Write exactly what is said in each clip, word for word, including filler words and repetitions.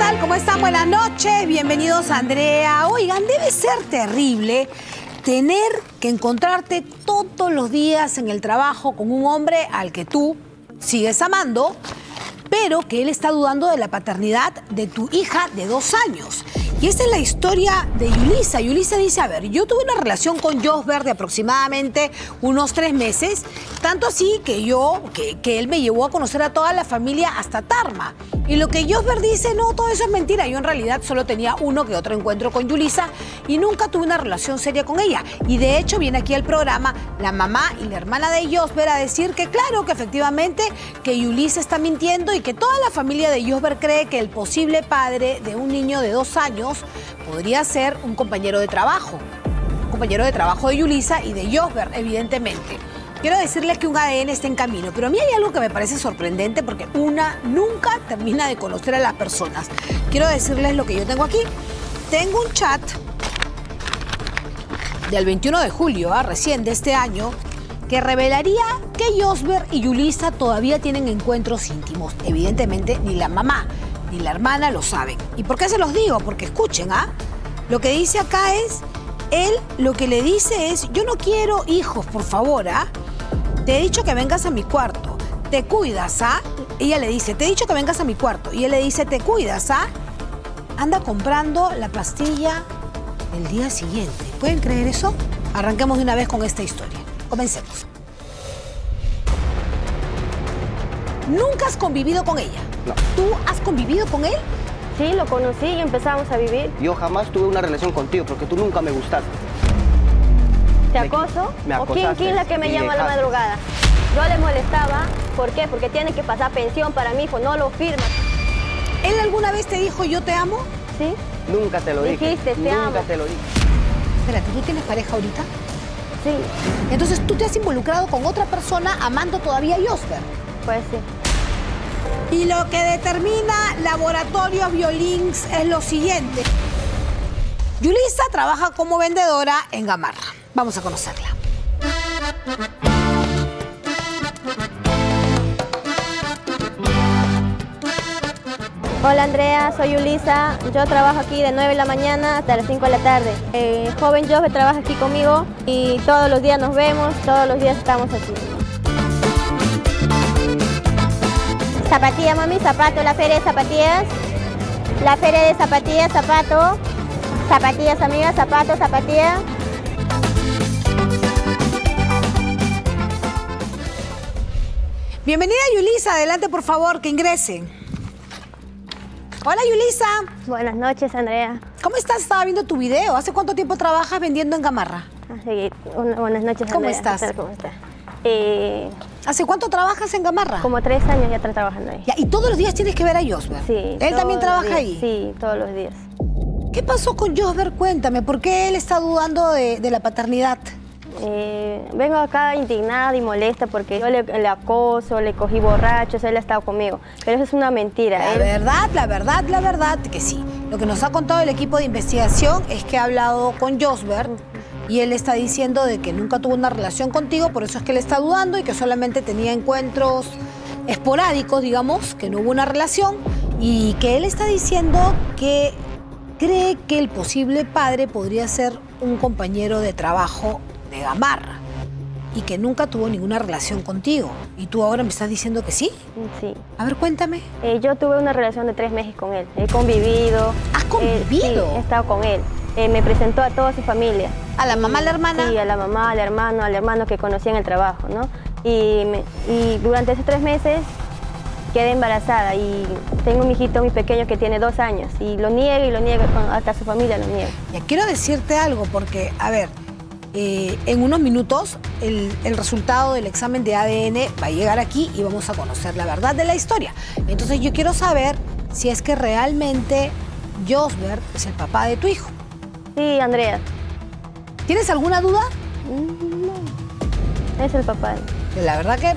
tal? ¿Cómo están? Buenas noches. Bienvenidos a Andrea. Oigan, debe ser terrible tener que encontrarte todos los días en el trabajo con un hombre al que tú sigues amando, pero que él está dudando de la paternidad de tu hija de dos años. Y esta es la historia de Yulisa. Yulisa dice, a ver, yo tuve una relación con Josber de aproximadamente unos tres meses, tanto así que yo, que, que él me llevó a conocer a toda la familia hasta Tarma. Y lo que Josber dice, no, todo eso es mentira. Yo en realidad solo tenía uno que otro encuentro con Yulisa y nunca tuve una relación seria con ella. Y de hecho viene aquí al programa la mamá y la hermana de Josber a decir que claro, que efectivamente que Yulisa está mintiendo y que toda la familia de Josber cree que el posible padre de un niño de dos años podría ser un compañero de trabajo. Un compañero de trabajo de Yulisa y de Josber, evidentemente. Quiero decirles que un A D N está en camino, pero a mí hay algo que me parece sorprendente porque una nunca termina de conocer a las personas. Quiero decirles lo que yo tengo aquí. Tengo un chat del veintiuno de julio, ¿eh? recién de este año, que revelaría que Josber y Yulisa todavía tienen encuentros íntimos. Evidentemente, ni la mamá ni la hermana lo saben. ¿Y por qué se los digo? Porque escuchen, ¿ah? ¿eh? Lo que dice acá es, él lo que le dice es, yo no quiero hijos, por favor, ¿ah? ¿eh? Te he dicho que vengas a mi cuarto, te cuidas, ¿ah? Ella le dice, te he dicho que vengas a mi cuarto. Y él le dice, te cuidas, ¿ah? Anda comprando la pastilla el día siguiente. ¿Pueden creer eso? Arranquemos de una vez con esta historia. Comencemos. ¿Nunca has convivido con ella? No. ¿Tú has convivido con él? Sí, lo conocí y empezamos a vivir. Yo jamás tuve una relación contigo porque tú nunca me gustaste. ¿Te acoso? Me ¿O quién, quién es la que me llama a la madrugada? Yo le molestaba. ¿Por qué? Porque tiene que pasar pensión para mi hijo, no lo firma. ¿Él alguna vez te dijo yo te amo? ¿Sí? Nunca te lo dije. Dijiste, te Nunca amo. te lo dije. Espérate, ¿tú tienes pareja ahorita? Sí, Entonces tú te has involucrado con otra persona amando todavía a Josber. pues sí. Y lo que determina Laboratorio Biolinks es lo siguiente. Yulisa trabaja como vendedora en Gamarra. Vamos a conocerla. Hola Andrea, soy Yulisa. Yo trabajo aquí de nueve de la mañana hasta las cinco de la tarde. El joven Josber trabaja aquí conmigo y todos los días nos vemos, todos los días estamos aquí. Zapatilla, mami, zapato, la feria de zapatillas. La feria de zapatillas, zapato. Zapatillas, amigas, zapato, zapatilla. Bienvenida Yulisa, adelante por favor, que ingrese. Hola Yulisa. Buenas noches, Andrea. ¿Cómo estás? Estaba viendo tu video. ¿Hace cuánto tiempo trabajas vendiendo en Gamarra? Así, una- buenas noches, Andrea. ¿Cómo estás? ¿Qué tal? ¿Cómo estás? Eh, ¿Hace cuánto trabajas en Gamarra? como tres años ya estoy trabajando ahí. Ya, y todos los días tienes que ver a Josber. Sí. ¿Él todos también los trabaja días. ahí? Sí, todos los días. ¿Qué pasó con Josber? Cuéntame, ¿por qué él está dudando de, de la paternidad? Eh, vengo acá indignada y molesta porque yo le, le acoso, le cogí borrachos, él ha estado conmigo. Pero eso es una mentira. La él- verdad, la verdad, la verdad que sí. Lo que nos ha contado el equipo de investigación es que ha hablado con Josber y él está diciendo de que nunca tuvo una relación contigo, por eso es que él está dudando y que solamente tenía encuentros esporádicos, digamos, que no hubo una relación y que él está diciendo que cree que el posible padre podría ser un compañero de trabajo de Gamarra y que nunca tuvo ninguna relación contigo. Y tú ahora me estás diciendo que sí. Sí. A ver, cuéntame. Eh, yo tuve una relación de tres meses con él. He convivido. ¿Has eh, convivido? sí, he estado con él. Eh, me presentó a toda su familia. ¿A la mamá, a la hermana? Sí, a la mamá, al hermano, al hermano que conocí en el trabajo, ¿no? Y, me- y durante esos tres meses quedé embarazada y tengo un hijito muy pequeño que tiene dos años y lo niega y lo niega, con- hasta su familia lo niega. Ya quiero decirte algo porque, a ver, eh, en unos minutos el, el resultado del examen de A D N va a llegar aquí y vamos a conocer la verdad de la historia. Entonces yo quiero saber si es que realmente Josber es el papá de tu hijo. Sí, Andrea. ¿Tienes alguna duda? Mm, no, es el papá. La verdad que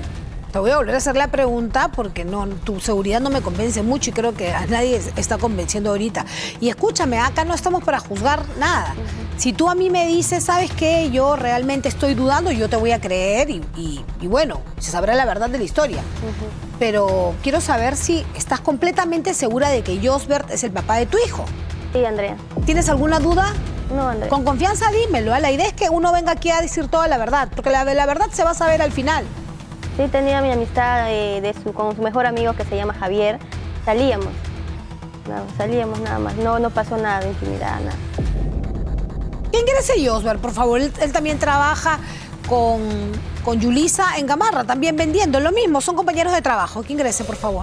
Te voy a volver a hacer la pregunta porque no, tu seguridad no me convence mucho y creo que a nadie está convenciendo ahorita. Y escúchame, acá no estamos para juzgar nada. Uh-huh. Si tú a mí me dices, ¿sabes qué? Yo realmente estoy dudando, yo te voy a creer y, y, y bueno, se sabrá la verdad de la historia. Uh-huh. Pero quiero saber si estás completamente segura de que Josbert es el papá de tu hijo. Sí, Andrea. ¿Tienes alguna duda? No, Andrea. Con confianza dímelo. ¿eh? La idea es que uno venga aquí a decir toda la verdad, porque la, la verdad se va a saber al final. Sí, tenía mi amistad eh, de su, con su mejor amigo que se llama Javier. Salíamos. No, salíamos nada más. No, no pasó nada de intimidad, nada. ¿Qué ingrese Josbert, por favor? Él, él también trabaja con, con Yulisa en Gamarra, también vendiendo. Lo mismo, son compañeros de trabajo. Que ingrese, por favor.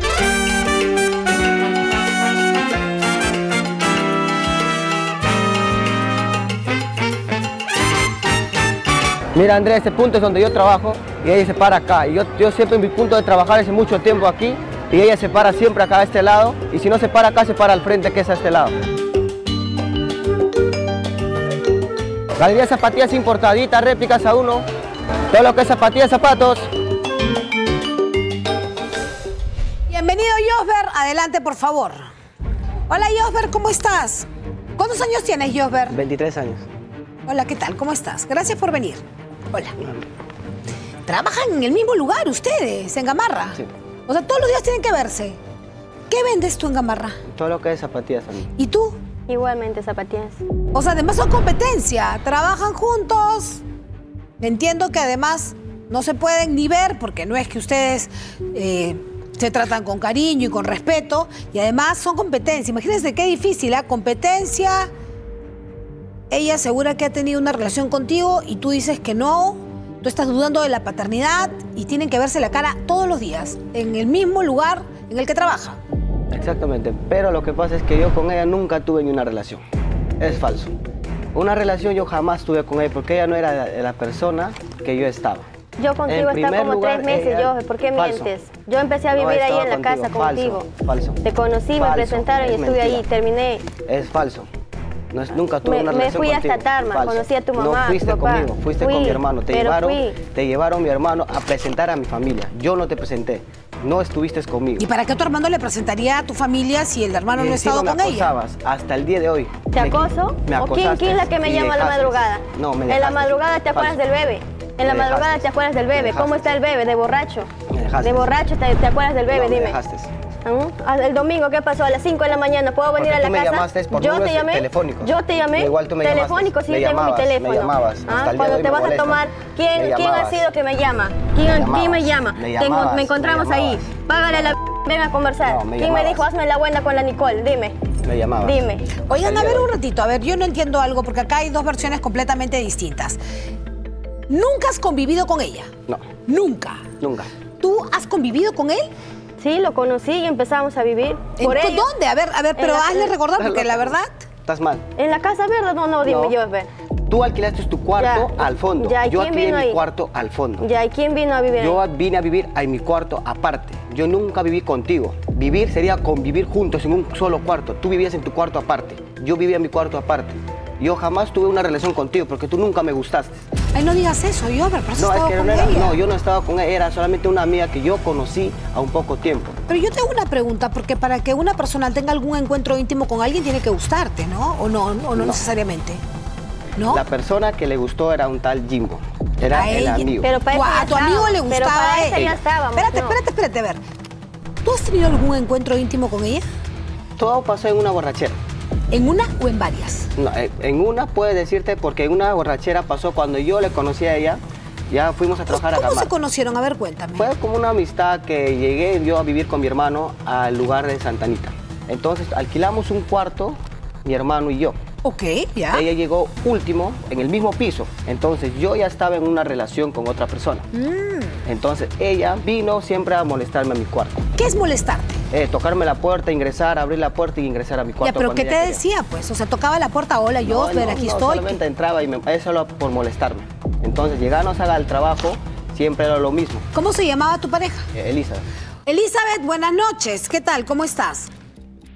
Mira, Andrea, este punto es donde yo trabajo y ella se para acá. Y yo, yo siempre en mi punto de trabajar hace mucho tiempo aquí y ella se para siempre acá a este lado y si no se para acá, se para al frente, que es a este lado. Galería de zapatillas importaditas, réplicas a uno. Todo lo que es zapatillas, zapatos. Bienvenido, Josbert. Adelante, por favor. Hola, Josbert, ¿cómo estás? ¿Cuántos años tienes, Josbert? veintitrés años. Hola, ¿qué tal? ¿Cómo estás? Gracias por venir. Hola. ¿Trabajan en el mismo lugar ustedes, en Gamarra? Sí. O sea, todos los días tienen que verse. ¿Qué vendes tú en Gamarra? Todo lo que es zapatillas a mí. ¿Y tú? Igualmente, zapatillas. O sea, además son competencia. Trabajan juntos. Entiendo que además no se pueden ni ver porque no es que ustedes eh, se tratan con cariño y con respeto. Y además son competencia. Imagínense qué difícil, ¿eh? Competencia. Ella asegura que ha tenido una relación contigo y tú dices que no, tú estás dudando de la paternidad y tienen que verse la cara todos los días, en el mismo lugar en el que trabaja. Exactamente, pero lo que pasa es que yo con ella nunca tuve ni una relación. Es falso. Una relación yo jamás tuve con ella porque ella no era la, la persona que yo estaba. Yo contigo estaba como lugar, tres meses, ella... yo, ¿por qué falso. mientes? Yo empecé a vivir no, ahí en la contigo. casa contigo. Falso, falso. Te conocí, falso. me presentaron y estuve mentira. ahí, terminé. Es falso. No es, nunca tuve me, una relación contigo. Me contigo. fui hasta Tarma, Falso. conocí a tu mamá, No fuiste tu papá. conmigo, fuiste fui, con mi hermano. Te llevaron, fui. te llevaron mi hermano a presentar a mi familia. Yo no te presenté, no estuviste conmigo. ¿Y para qué tu hermano le presentaría a tu familia si el hermano y no ha estado con ella? Hasta el día de hoy. ¿Te acoso? Me, me ¿O quién, quién es la que me llama a la madrugada? No, me dejaste. En la madrugada te acuerdas Falso. del bebé. En la me madrugada dejaste. te acuerdas del bebé. ¿Cómo está el bebé? De borracho. Me dejaste. De borracho te, te acuerdas del bebé, no, dime. Me dejaste. ¿Uh? El domingo, ¿qué pasó? A las cinco de la mañana, ¿puedo venir Porque a la tú casa? me llamaste por yo te llamé. Telefónicos. Yo te llamé. Igual tú me telefónico, llamaste. sí, me tengo llamabas, mi teléfono. Me llamabas. ¿Ah? Hasta el Cuando día te vas me a tomar, ¿quién, me ¿quién ha sido que me llama? ¿Quién, me ¿quién me llama? Me Tengo, llamabas, me encontramos me ahí. Págale la ven a conversar. No, me ¿Quién me llamabas. dijo, hazme la buena con la Nicole? Dime. Me llamabas. Dime. Oigan, a ver un ratito, a ver, yo no entiendo algo porque acá hay dos versiones completamente distintas. ¿Nunca has convivido con ella? No. ¿Nunca? Nunca. ¿Tú has convivido con él? Sí, lo conocí y empezamos a vivir. Por ¿En ello, dónde? A ver, a ver, pero la, hazle recordar porque la verdad... Estás mal. ¿En la Casa Verde? No, no, dime, no. yo, ver. Tú alquilaste tu cuarto ya, al fondo. Ya, yo ¿quién alquilé vino mi ahí? cuarto al fondo. Ya, ¿y quién vino a vivir Yo ahí? vine a vivir en mi cuarto aparte. Yo nunca viví contigo. Vivir sería convivir juntos en un solo cuarto. Tú vivías en tu cuarto aparte. Yo vivía en mi cuarto aparte. Yo jamás tuve una relación contigo porque tú nunca me gustaste. Ay, no digas eso, yo, pero has No, estado es que con no, era, ella. no, yo no estaba con ella, era solamente una amiga que yo conocí a un poco tiempo. Pero yo tengo una pregunta, porque para que una persona tenga algún encuentro íntimo con alguien tiene que gustarte, ¿no? ¿O no, o no, No. necesariamente? ¿No? La persona que le gustó era un tal Jimbo. Era A el ella. amigo. Pero para Tú- eso ya a tu amigo estábamos, le pero gustaba para a eso ella. ya estábamos. Espérate, no. espérate, espérate, a ver. ¿Tú has tenido algún encuentro íntimo con ella? Todo pasó en una borrachera. ¿En una o en varias? No, eh, en una puedes decirte porque en una borrachera pasó cuando yo le conocí a ella. Ya fuimos a trabajar a ¿Cómo Gamarra. se conocieron? A ver, cuéntame. Fue como una amistad que llegué yo a vivir con mi hermano al lugar de Santa Anita. Entonces alquilamos un cuarto, mi hermano y yo. Ok, ya. Ella llegó último en el mismo piso. Entonces yo ya estaba en una relación con otra persona. Mm. Entonces ella vino siempre a molestarme a mi cuarto. ¿Qué es molestarte? Eh, tocarme la puerta, ingresar, abrir la puerta y ingresar a mi cuarto. Ya, pero cuando ¿qué te ella quería. decía, pues? O sea, tocaba la puerta, hola, yo, No, ver, no, aquí no, estoy. solamente entraba y me, es solo por molestarme. Entonces llegamos al trabajo, siempre era lo mismo. ¿Cómo se llamaba tu pareja? Eh, Elisa. Elizabeth, buenas noches. ¿Qué tal? ¿Cómo estás?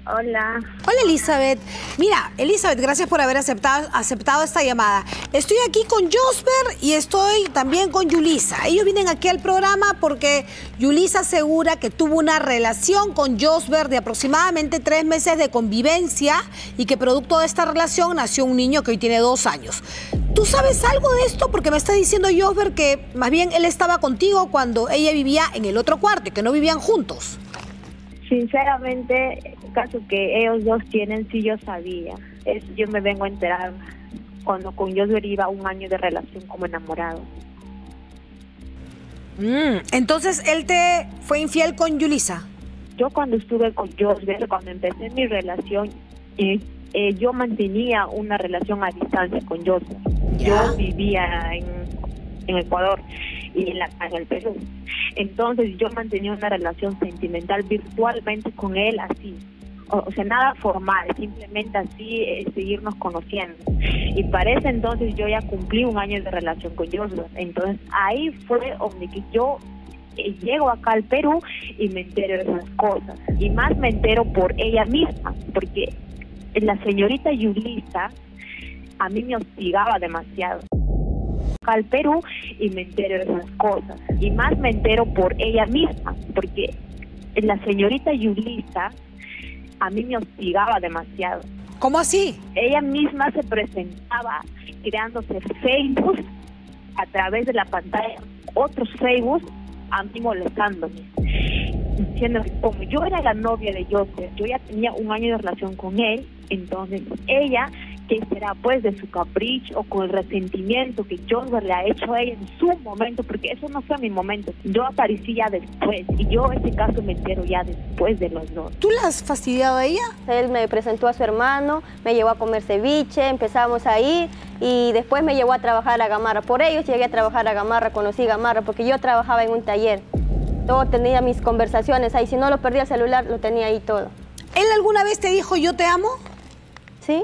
Hola. Hola, Elizabeth. Mira, Elizabeth, gracias por haber aceptado, aceptado esta llamada. Estoy aquí con Josber y estoy también con Yulisa. Ellos vienen aquí al programa porque Yulisa asegura que tuvo una relación con Josber de aproximadamente tres meses de convivencia y que producto de esta relación nació un niño que hoy tiene dos años. ¿Tú sabes algo de esto? Porque me está diciendo Josber que más bien él estaba contigo cuando ella vivía en el otro cuarto y que no vivían juntos. Sinceramente, el caso que ellos dos tienen, sí yo sabía. Es, yo me vengo a enterar cuando con Josber iba un año de relación como enamorado. Mm, entonces, ¿él te fue infiel con Yulisa? Yo cuando estuve con Josber, cuando empecé mi relación, eh, eh, yo mantenía una relación a distancia con Josber. Yo vivía en, en Ecuador y en, la, en el Perú. Entonces yo mantenía una relación sentimental virtualmente con él así. O, o sea, nada formal, simplemente así, eh, seguirnos conociendo. Y para ese entonces yo ya cumplí un año de relación con Josber. Entonces ahí fue donde que yo eh, llego acá al Perú y me entero de esas cosas. Y más me entero por ella misma, porque la señorita Yulisa a mí me hostigaba demasiado. Al Perú y me entero de esas cosas. Y más me entero por ella misma, porque la señorita Yulisa a mí me hostigaba demasiado. ¿Cómo así? Ella misma se presentaba creándose Facebook a través de la pantalla, otros Facebook a mí molestándome, diciendo que como yo era la novia de Josber, yo ya tenía un año de relación con él, entonces ella, que será pues de su capricho o con el resentimiento que Josber le ha hecho a ella en su momento, porque eso no fue mi momento, yo aparecí ya después y yo ese caso me entero ya después de los dos. ¿Tú la has fastidiado a ella? Él me presentó a su hermano, me llevó a comer ceviche, empezamos ahí y después me llevó a trabajar a Gamarra. Por ellos llegué a trabajar a Gamarra, conocí Gamarra porque yo trabajaba en un taller. Todo tenía mis conversaciones ahí, si no lo perdía el celular, lo tenía ahí todo. ¿Él alguna vez te dijo yo te amo? ¿Sí?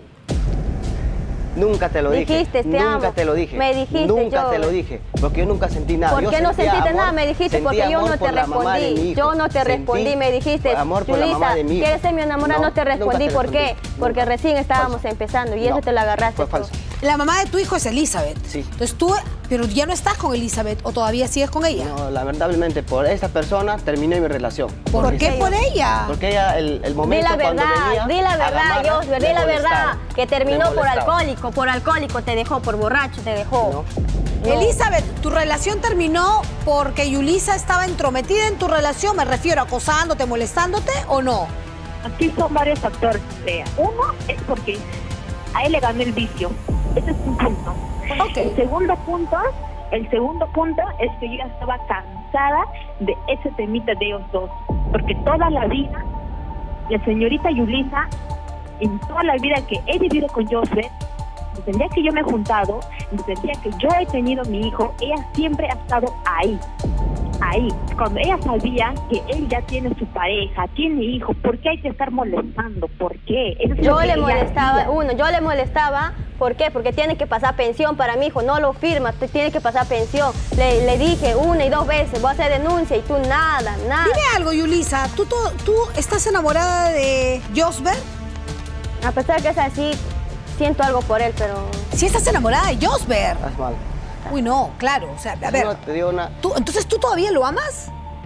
Nunca te lo dije. Dijiste, te nunca amo. te lo dije. Me dijiste, Nunca yo. te lo dije. Porque yo nunca sentí nada. ¿Por Yo qué no sentía sentiste amor, nada? Me dijiste sentí porque yo amor no te por la mamá de mi respondí. hijo. Yo no te Sentí respondí, me dijiste, amor por la Yulisa, mamá de mi hijo. ¿quieres ser mi enamorada? No, no te nunca respondí. te ¿Por qué? respondí. Porque Nunca. recién estábamos Falso. empezando y No, eso te lo agarraste fue tú. falso. La mamá de tu hijo es Elizabeth. Sí. Entonces tú, pero ya no estás con Elizabeth o todavía sigues con ella. No, lamentablemente por esa persona terminé mi relación. ¿Por Porque- qué por ella? Porque ella, el, el Di momento la cuando verdad, venía di la a verdad, Gamarra, Josber, me di la molestaba, verdad, que me terminó por molestaba. alcohólico, por alcohólico te dejó, por borracho te dejó. No. No. Elizabeth, ¿tu relación terminó porque Yulisa estaba entrometida en tu relación? Me refiero, acosándote, molestándote o no. Aquí son varios factores, Andrea. Uno es porque a él le ganó el vicio. Ese es un punto. Ok. El segundo punto, el segundo punto es que yo ya estaba cansada de ese temita de ellos dos. Porque toda la vida, la señorita Yulisa, en toda la vida que he vivido con Josber, desde el día que yo me he juntado, desde el día que yo he tenido mi hijo, ella siempre ha estado ahí. Ahí, cuando ella sabía que él ya tiene su pareja, tiene hijos, ¿por qué hay que estar molestando? ¿Por qué? Eso es lo Yo que le ella molestaba, hacía. uno, yo le molestaba, ¿por qué? Porque tiene que pasar pensión para mi hijo, no lo firma, te tiene que pasar pensión. Le, le dije una y dos veces, voy a hacer denuncia y tú nada, nada. Dime algo, Yulisa, ¿tú, tú, tú estás enamorada de Josber? A pesar que es así, siento algo por él, pero... Sí estás enamorada de Josber. Haz mal. Uy, no, claro, o sea, a ver, No, te digo una... ¿tú, entonces tú todavía lo amas?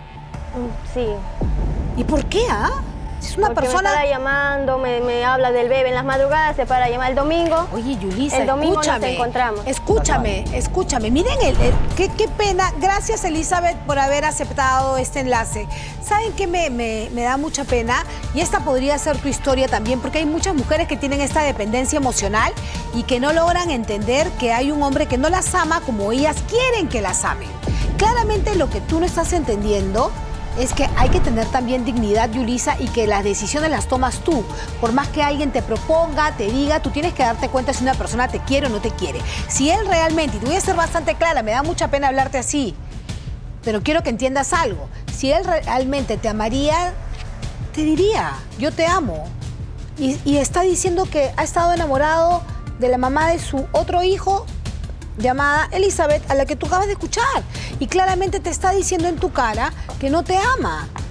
mm, Sí. ¿Y por qué, ah? Si es una Porque persona... me para llamando, me, me habla del bebé en las madrugadas, se para llamar el domingo. Oye, Yulisa, El domingo nos escúchame. encontramos. Escúchame, escúchame. Miren, el, el- qué, qué pena. Gracias, Elizabeth, por haber aceptado este enlace. ¿Saben qué me, me, me da mucha pena? Y esta podría ser tu historia también, porque hay muchas mujeres que tienen esta dependencia emocional y que no logran entender que hay un hombre que no las ama como ellas quieren que las amen. Claramente lo que tú no estás entendiendo es que hay que tener también dignidad, Yulisa, y que las decisiones las tomas tú. Por más que alguien te proponga, te diga, tú tienes que darte cuenta si una persona te quiere o no te quiere. Si él realmente, y te voy a ser bastante clara, me da mucha pena hablarte así, pero quiero que entiendas algo. Si él realmente te amaría, te diría, yo te amo. Y, y está diciendo que ha estado enamorado de la mamá de su otro hijo, llamada Elizabeth, a la que tú acabas de escuchar. Y claramente te está diciendo en tu cara que no te ama.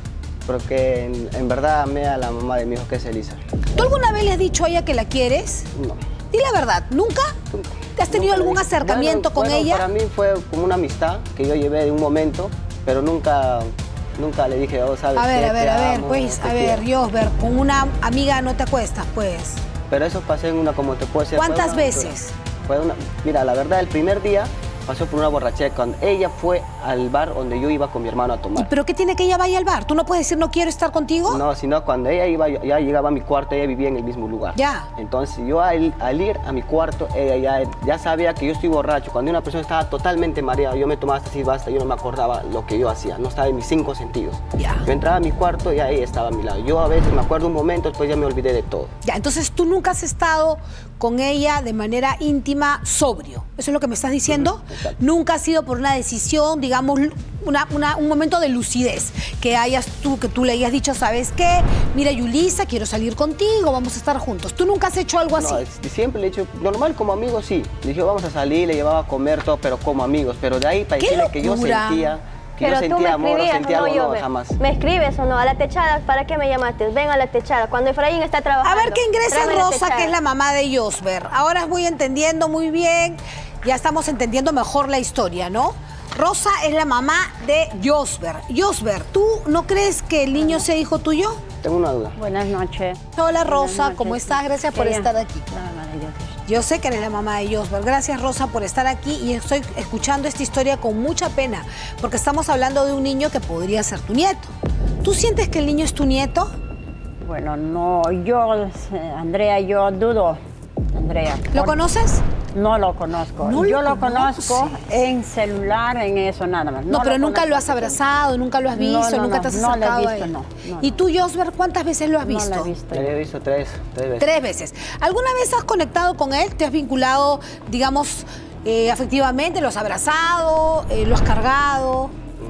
Porque en, en verdad amé a la mamá de mi hijo, que es Elisa. ¿Tú alguna vez le has dicho a ella que la quieres? No. Di la verdad, ¿nunca? Nunca. ¿Te has tenido Nunca algún le dije. acercamiento Bueno, con bueno, ella? Para mí fue como una amistad que yo llevé de un momento, pero nunca, nunca le dije, oh, ¿sabes A ver, qué? a ver, Te a ver, amo, pues, te a ver, quiero. Josber, con una amiga no te acuestas, pues. Pero eso pasó en una, como te puedo decir... fue ¿Cuántas una veces? aventura. Fue una, mira, la verdad, el primer día pasó por una borrachera cuando ella fue al bar donde yo iba con mi hermano a ¿Y tomar. pero qué tiene que ella vaya al bar? ¿Tú no puedes decir no quiero estar contigo? No, sino cuando ella iba, ya llegaba a mi cuarto, ella vivía en el mismo lugar. Ya. Entonces yo al, al ir a mi cuarto, ella ya, ya sabía que yo estoy borracho. Cuando una persona estaba totalmente mareada, yo me tomaba hasta así basta, yo no me acordaba lo que yo hacía, no estaba en mis cinco sentidos. Ya. Yo entraba a mi cuarto y ella estaba a mi lado. Yo a veces me acuerdo un momento, después ya me olvidé de todo. Ya, entonces tú nunca has estado con ella de manera íntima, sobrio. ¿Eso es lo que me estás diciendo? Exacto. Nunca ha sido por una decisión, digamos, una, una, un momento de lucidez, que hayas tú, que tú le hayas dicho, ¿sabes qué? Mira, Yulisa, quiero salir contigo, vamos a estar juntos. ¿Tú nunca has hecho algo así? No, es- siempre le he dicho, normal como amigos, sí. Le dije, vamos a salir, le llevaba a comer todo, pero como amigos. Pero de ahí para ¡Qué decirle que yo locura! sentía, que Pero yo tú me sentía amor o escribías sentía o no, algo, yo no, me, jamás. me escribes o no, a la techada, ¿para qué me llamaste? Ven a la techada, cuando Efraín está trabajando. A ver, que ingrese tráeme la Rosa, techada. que es la mamá de Josber. Ahora voy entendiendo muy bien, ya estamos entendiendo mejor la historia, ¿no? Rosa es la mamá de Josber. Josber, ¿tú no crees que el niño sea hijo tuyo? Tengo una duda. Buenas noches. Hola Buenas Rosa, noches. ¿cómo estás? Gracias por Ella- estar aquí. No, maravilloso. Yo sé que eres la mamá de Josber. Gracias, Rosa, por estar aquí y estoy escuchando esta historia con mucha pena, porque estamos hablando de un niño que podría ser tu nieto. ¿Tú sientes que el niño es tu nieto? Bueno, no, yo, eh, Andrea, yo dudo, Andrea. ¿Lo por- conoces? No lo conozco. No yo lo lo conozco conoces. en celular, en eso nada más. No, pero nunca conozco lo has abrazado, nunca lo has No, visto, no, nunca no, te has no lo he acercado a visto, él. no, no, ¿Y no. tú, Josber, cuántas veces lo has No visto? lo he visto. Le he visto tres, tres veces. Tres veces. ¿Alguna vez has conectado con él? ¿Te has vinculado, digamos, eh, afectivamente? ¿Lo has abrazado? Eh, ¿Lo has cargado?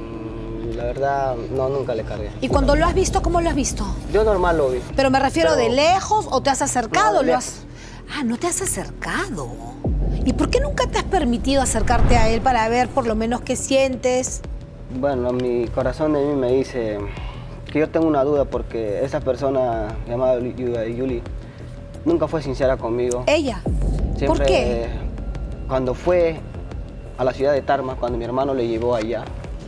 Mm, La verdad, no, nunca le cargué. Y cuando lo has visto, ¿cómo lo has visto? Yo normal lo vi. Pero me refiero Pero- de lejos o te has acercado. No, de lo has... Ah, no te has acercado. ¿Y por qué nunca te has permitido acercarte a él para ver por lo menos qué sientes? Bueno, mi corazón de mí me dice que yo tengo una duda porque esa persona llamada Yu- Yu- Yuli nunca fue sincera conmigo. Ella. Siempre, ¿Por qué? Cuando fue a la ciudad de Tarma, cuando mi hermano le llevó allá,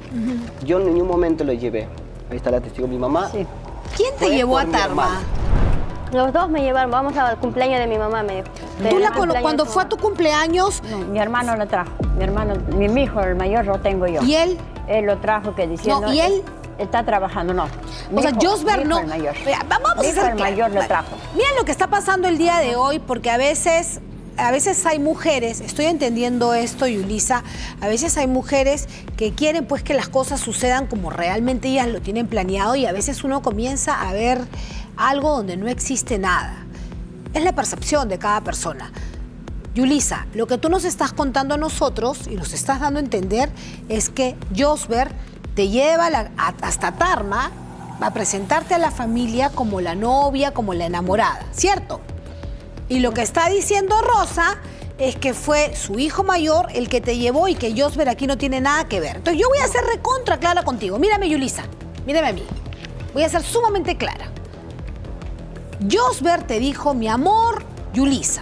yo en ningún momento le llevé. Ahí está la testigo, mi mamá. Sí. ¿Quién te Fue llevó a por mi Tarma? hermano. Los dos me llevaron, vamos al cumpleaños de mi mamá, me dijo. ¿Tú Del la cono- cumpleaños cuando de su fue a mamá. tu cumpleaños No, mi hermano lo trajo. Mi hermano, mi, mi hijo, el mayor, lo tengo yo. y él? Él lo trajo que diciendo... No, ¿y él? Está trabajando, no. Mi O sea, hijo- Josber mi hijo no. el mayor. Mira, va- vamos Mi a hijo hacer el claro. mayor lo Bueno, trajo. Mira lo que está pasando el día de hoy, porque a veces, a veces hay mujeres, estoy entendiendo esto, Yulisa, a veces hay mujeres que quieren pues que las cosas sucedan como realmente ellas lo tienen planeado y a veces uno comienza a ver algo donde no existe nada. Es la percepción de cada persona. Yulisa, lo que tú nos estás contando a nosotros y nos estás dando a entender es que Josber te lleva a la- a- hasta Tarma a presentarte a la familia como la novia, como la enamorada, ¿cierto? Y lo que está diciendo Rosa es que fue su hijo mayor el que te llevó y que Josber aquí no tiene nada que ver. Entonces yo voy a ser recontra clara contigo. Mírame, Yulisa, mírame a mí. Voy a ser sumamente clara. Josber te dijo, mi amor, Yulisa,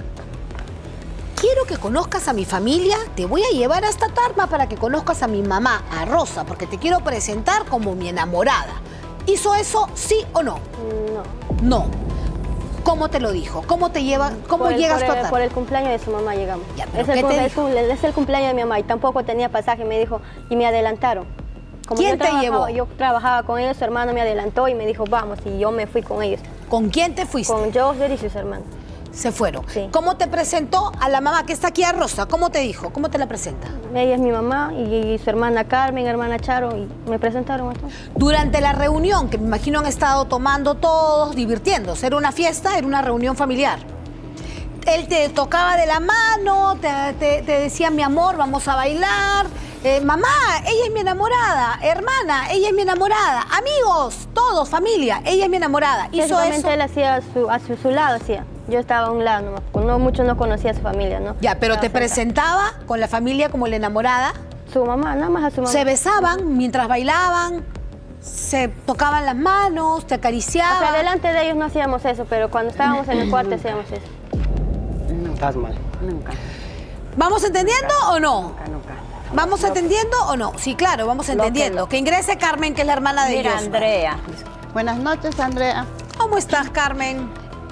quiero que conozcas a mi familia, te voy a llevar hasta Tarma para que conozcas a mi mamá, a Rosa, porque te quiero presentar como mi enamorada. ¿Hizo eso, sí o no? No. No. ¿Cómo te lo dijo? ¿Cómo te lleva? ¿Cómo Por el- llegas por tú a el, Tarma? por el cumpleaños de su mamá llegamos. Ya, pero es, el, ¿qué te cum- el dijo? cum- es el cumpleaños de mi mamá y tampoco tenía pasaje, me dijo, y me adelantaron. Como ¿Quién yo te trabajaba- llevó? Yo trabajaba con ellos, su hermano me adelantó y me dijo, vamos, y yo me fui con ellos. ¿Con quién te fuiste? Con Josber y sus hermanos. Se fueron. Sí. ¿Cómo te presentó a la mamá que está aquí a Rosa? ¿Cómo te dijo? ¿Cómo te la presenta? Ella es mi mamá y, y su hermana Carmen, hermana Charo, y me presentaron a todos. Durante la reunión, que me imagino han estado tomando todos, divirtiéndose, era una fiesta, era una reunión familiar. Él te tocaba de la mano, te, te- te decía, mi amor, vamos a bailar. Eh, mamá, ella es mi enamorada. Hermana, ella es mi enamorada. Amigos, todos, familia, ella es mi enamorada. Y Hizo solamente eso. él hacía a su, a su, su lado, hacía. Yo estaba a un lado nomás, no mucho no conocía a su familia, ¿no? Ya, pero te Estaba cerca. presentaba con la familia como la enamorada. Su mamá, nada más a su mamá. Se besaban mientras bailaban. se tocaban las manos, te acariciaban. O sea, delante de ellos no hacíamos eso, pero cuando estábamos en el cuarto hacíamos eso. Estás mal. Nunca. ¿Vamos entendiendo o no? Nunca, nunca. ¿Vamos entendiendo o no? Sí, claro, vamos entendiendo. Que ingrese Carmen, que es la hermana de Mira, ellos. Andrea. Buenas noches, Andrea. ¿Cómo estás, Carmen?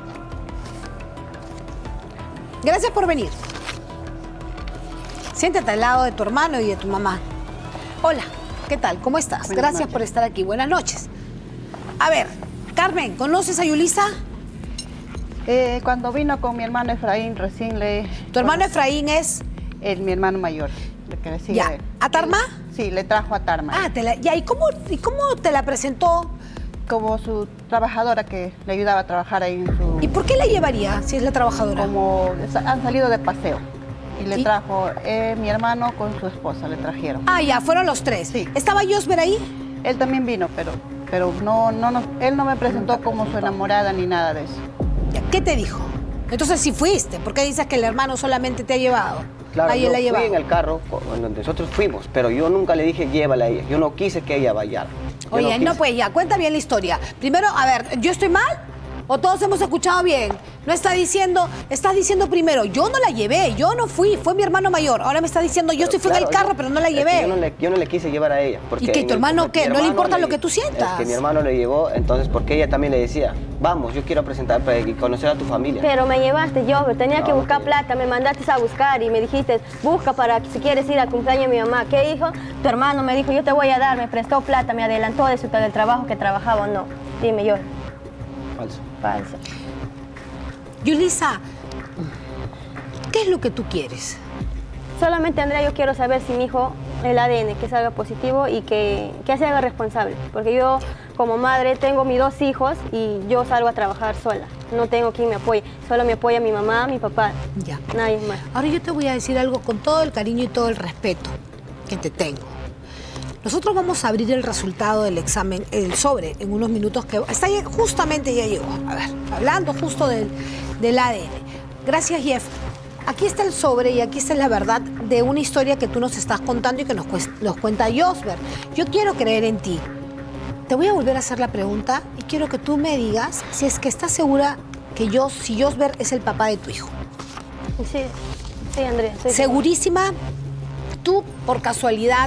Gracias por venir. Siéntate al lado de tu hermano y de tu mamá. Hola, ¿qué tal? ¿Cómo estás? Buenas Gracias noches. por estar aquí. Buenas noches. A ver, Carmen, ¿conoces a Yulisa? Eh, cuando vino con mi hermano Efraín, recién le... Tu hermano Efraín es... El, mi hermano mayor, el que le sigue Ya. a él. ¿A Tarma? Él- sí, le trajo a Tarma. Ah, te la... ya, ¿y cómo, ¿y cómo te la presentó? Como su trabajadora que le ayudaba a trabajar ahí en su... ¿Y por qué la llevaría si es la trabajadora? Como sa- han salido de paseo. Y le ¿Y? trajo eh, mi hermano con su esposa, le trajeron. Ah, ya, fueron los tres. Sí. ¿Estaba Josber ahí? Él también vino, pero, pero no, no, nos- él no me presentó como su enamorada ni nada de eso. Ya, ¿qué te dijo? Entonces sí fuiste. ¿Por qué dices que el hermano solamente te ha llevado? Claro, Ahí yo él la ha fui llevado. en el carro cuando nosotros fuimos, pero yo nunca le dije llévala a ella. Yo no quise que ella vaya. Yo Oye, no, quise. pues ya, cuenta bien la historia. Primero, a ver, ¿yo estoy mal? ¿O todos hemos escuchado bien? No está diciendo, estás diciendo primero, yo no la llevé, yo no fui, fue mi hermano mayor. Ahora me está diciendo, yo sí fui en el Claro, carro, yo- pero no la es que llevé. Yo no, le, yo no le quise llevar a ella. porque ¿Y qué, en tu el- hermano mi qué? ¿No le hermano importa lo que tú sientas? Es que mi hermano le llevó, entonces, porque ella también le decía, vamos, yo quiero presentar para y conocer a tu familia. Pero me llevaste yo, tenía No, que no buscar te- plata, me mandaste a buscar y me dijiste, busca para que si quieres ir al cumpleaños de mi mamá. ¿Qué hijo? Tu hermano me dijo, yo te voy a dar, me prestó plata, me adelantó de su, del trabajo que trabajaba o no. Dime yo. Falso. Falso. Yulisa, ¿qué es lo que tú quieres? Solamente, Andrea, yo quiero saber si mi hijo, el A D N, que salga positivo y que, que se haga responsable. Porque yo, como madre, tengo mis dos hijos y yo salgo a trabajar sola. No tengo quien me apoye. Solo me apoya mi mamá, mi papá. Ya. Nadie más. Ahora yo te voy a decir algo con todo el cariño y todo el respeto que te tengo. Nosotros vamos a abrir el resultado del examen, el sobre, en unos minutos que... Está ya- justamente ya llegó. A ver, hablando justo del, del A D N. Gracias, Jeff. Aquí está el sobre y aquí está la verdad de una historia que tú nos estás contando y que nos, cues- nos cuenta Josber. Yo quiero creer en ti. Te voy a volver a hacer la pregunta y quiero que tú me digas si es que estás segura que yo, si Josber es el papá de tu hijo. Sí, sí, Andrea. estoy ¿Segurísima? ¿Tú, por casualidad,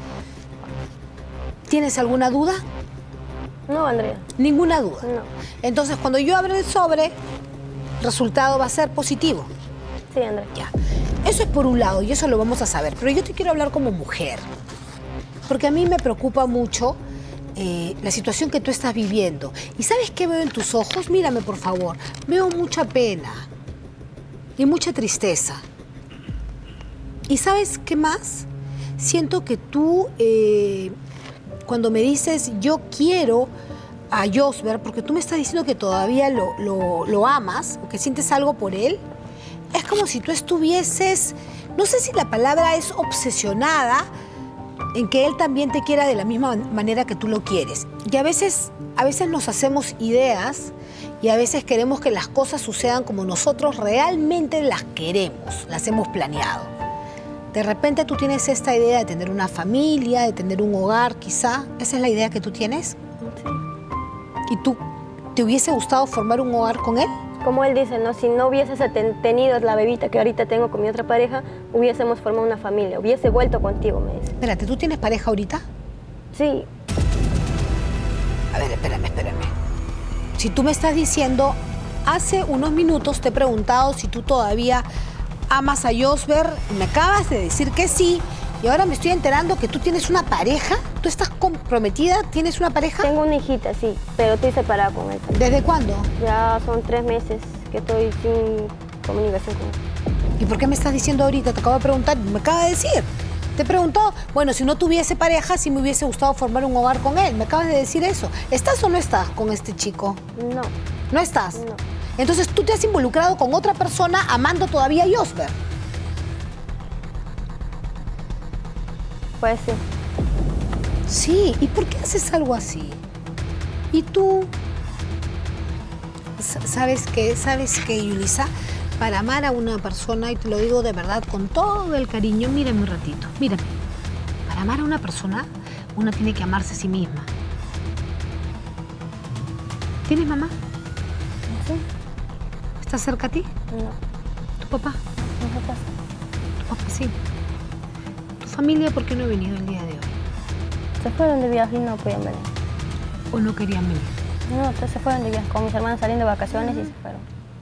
tienes alguna duda? segura. No, Andrea. Ninguna duda. No. Entonces, cuando yo abra el sobre, el resultado va a ser positivo. Sí, Andrea. Ya. Eso es por un lado y eso lo vamos a saber. Pero yo te quiero hablar como mujer. Porque a mí me preocupa mucho eh, la situación que tú estás viviendo. ¿Y sabes qué veo en tus ojos? Mírame, por favor. Veo mucha pena y mucha tristeza. ¿Y sabes qué más? Siento que tú, eh, cuando me dices yo quiero a Josber, porque tú me estás diciendo que todavía lo, lo, lo amas o que sientes algo por él, es como si tú estuvieses, no sé si la palabra es obsesionada, en que él también te quiera de la misma manera que tú lo quieres. Y a veces, a veces nos hacemos ideas y a veces queremos que las cosas sucedan como nosotros realmente las queremos, las hemos planeado. De repente tú tienes esta idea de tener una familia, de tener un hogar, quizá. ¿Esa es la idea que tú tienes? Sí. ¿Y tú te hubiese gustado formar un hogar con él? Como él dice, ¿no? Si no hubieses ten- tenido la bebita que ahorita tengo con mi otra pareja, hubiésemos formado una familia, hubiese vuelto contigo, me dice. Espérate, ¿tú tienes pareja ahorita? Sí, A ver, espérame, espérame. Si tú me estás diciendo, hace unos minutos te he preguntado si tú todavía amas a Josber, me acabas de decir que sí, y ahora me estoy enterando que tú tienes una pareja. ¿Tú estás comprometida? ¿Tienes una pareja? tengo una hijita, sí, pero estoy separada con él. ¿Desde cuándo? Ya son tres meses que estoy sin comunicación con él. ¿Y por qué me estás diciendo ahorita? Te acabo de preguntar, me acaba de decir. Te preguntó, bueno, si no tuviese pareja, si me hubiese gustado formar un hogar con él. Me acabas de decir eso. ¿Estás o no estás con este chico? No, ¿No estás? no. Entonces tú te has involucrado con otra persona amando todavía a Josber. Puede ser. Sí, ¿y por qué haces algo así? ¿Y tú? S- ¿Sabes qué? ¿Sabes qué, Yulisa? Para amar a una persona, y te lo digo de verdad con todo el cariño, mírame un ratito, mírame. Para amar a una persona, uno tiene que amarse a sí misma. ¿Tienes mamá? Sí. ¿Está cerca a ti? No. ¿Tu papá? No se pasa. Tu papá sí. ¿Tu familia por qué no ha venido el día de hoy? Se fueron de viaje y no podían venir. ¿O no querían venir? No, entonces se fueron de viaje con mis hermanos saliendo de vacaciones y se fueron.